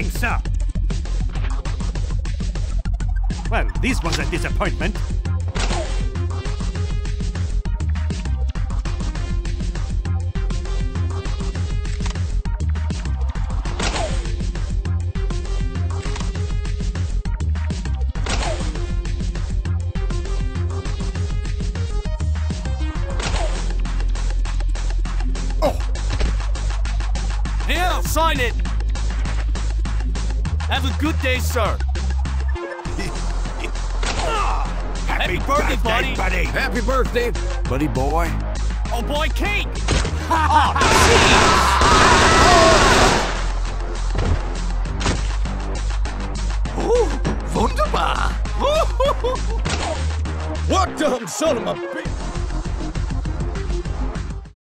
Greetings, sir. Well, this was a disappointment. Yeah, sign it. Have a good day, sir. Happy birthday, buddy. Happy birthday, buddy boy. Oh boy, cake. Oh, wunderbar. What dumb son of a bitch.